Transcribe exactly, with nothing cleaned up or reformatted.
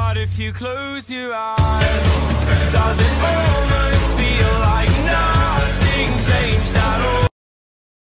heart if you close your eyes. Does it all